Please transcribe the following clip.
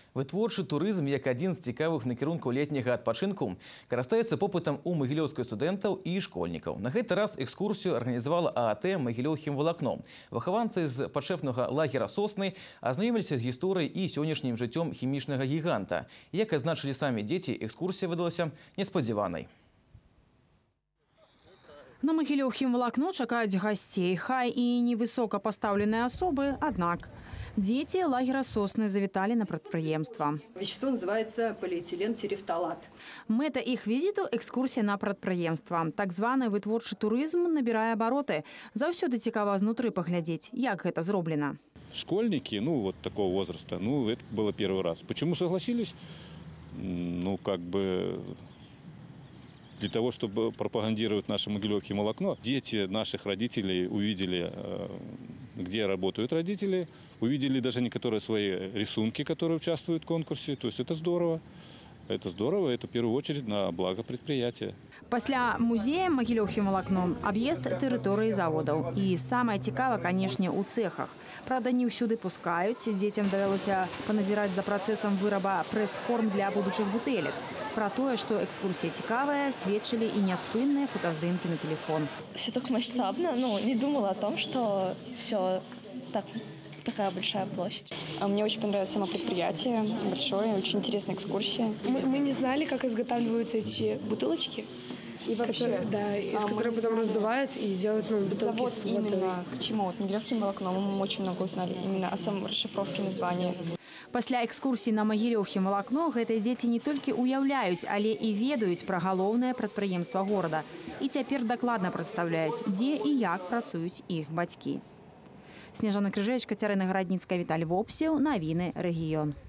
Вытворчы турызм, як адзін з цікавых накірункаў летняга адпачынку, карыстаецца попытам у магілёўскіх студэнтаў і школьнікаў. На гэты раз экскурсію арганізавала ААТ «Магілёў хімвалакно». Выхаванцы з пачэфнага лагера «Сосны» азнаёміліся з гісторыяй і сённяшнім жыццём хімічнага гіганта. Як адзначылі самі дзеці, экскурсія выдалася неспадзяванай. На Магілёў хімвалакно чакаюць гасцей, хай і невысока пастаўленыя асобы, аднак дети лагера «Сосны» завітали на прадпрыемства. Вещество называется полиэтилен-терефталат. Мэта их визиту – экскурсия на прадпрыемства. Так званы вытворчы турызм набирае абароты. Заўсёды цікава знутры паглядзець, як гэта зроблена. Школьники, вот такого возраста, это было первый раз. Почему согласились? Для того, чтобы пропагандировать наше Могилёв химвалакно. Дети наших родителей увидели, где работают родители, увидели даже некоторые свои рисунки, которые участвуют в конкурсе. То есть это здорово. Это здорово, это в первую очередь на благо предприятия. Пасля музея Магілёў хімвалакно объезд территории заводов. И самое цікаве, конечно, у цехах. Правда, не всюди пускают. Детям довелося поназирать за процессом выраба пресс-форм для будущих бутылек. Про то, что экскурсия цікавая, сведчили и неоспынные фотоздымки на телефон. Все так масштабно, не думала о том, что все такая большая площадь. Мне очень понравилось само предприятие, большое, очень интересная экскурсия. Мы не знали, как изготавливаются эти бутылочки, и вообще, из которых потом раздувают и делают бутылки с водой. Именно к чему? Магілёв хімвалакно мы очень много узнали именно о самой расшифровке названия. Пасля экскурсии на Магілёў хімвалакно гэтыя дзеці не толькі уяўляюць, але і ведаюць пра галоўнае прадпрыемства горада. І цяпер дакладна прадстаўляюць, дзе і як працуюць іх бацькі. Снежана Крыжевич, Кацярына Гарадніцкая, Віталій Вопсеў. Навіны рэгіён.